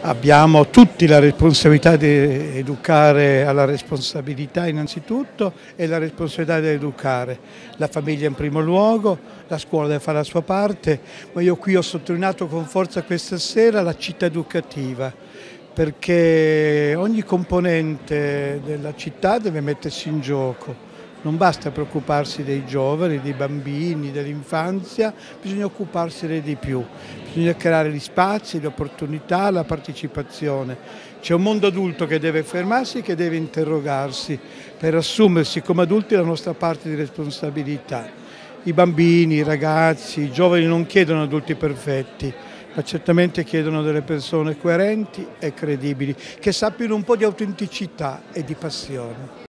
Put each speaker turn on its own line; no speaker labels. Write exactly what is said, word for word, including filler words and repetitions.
Abbiamo tutti la responsabilità di educare alla responsabilità innanzitutto e la responsabilità di educare la famiglia in primo luogo, la scuola deve fare la sua parte, ma io qui ho sottolineato con forza questa sera la città educativa, perché ogni componente della città deve mettersi in gioco. Non basta preoccuparsi dei giovani, dei bambini, dell'infanzia, bisogna occuparsene di più, bisogna creare gli spazi, le opportunità, la partecipazione. C'è un mondo adulto che deve fermarsi, che deve interrogarsi per assumersi come adulti la nostra parte di responsabilità. I bambini, i ragazzi, i giovani non chiedono adulti perfetti, ma certamente chiedono delle persone coerenti e credibili, che sappiano un po' di autenticità e di passione.